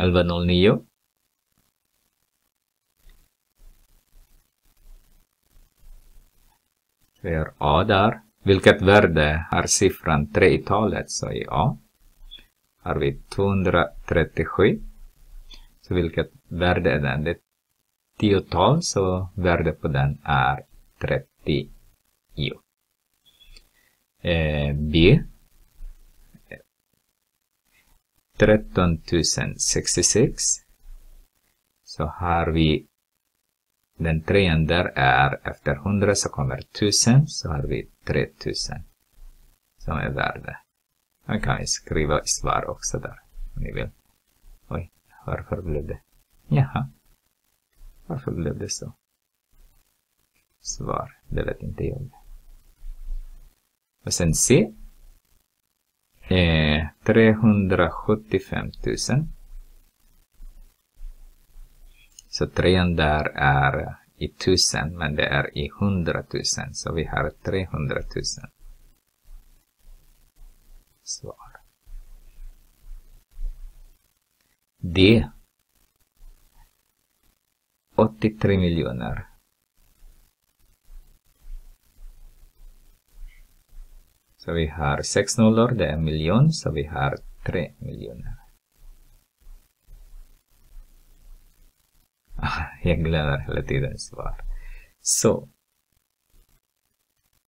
1109. Vi har A där. Vilket värde har siffran 3 i talet? Så i A har vi 237. Så vilket värde är den? Det är 10-tal, så värde på den är 30. B 13 066. Så har vi den trean där är efter 100 så kommer 1000, så har vi 3000 som är värde. Man kan skriva i svar också där om ni vill. Oj, varför blev det? Jaha, varför blev det så? Svar, det vet inte jag. Och sen C. 375 000. Så trean där är i 1000, men det är i 100 000. Så vi har 300 000. Svar. D. 83 miljoner. Så vi har 6 nollor, det är miljon, så vi har 3 miljoner. Jag glömmer hela tiden svar. Så,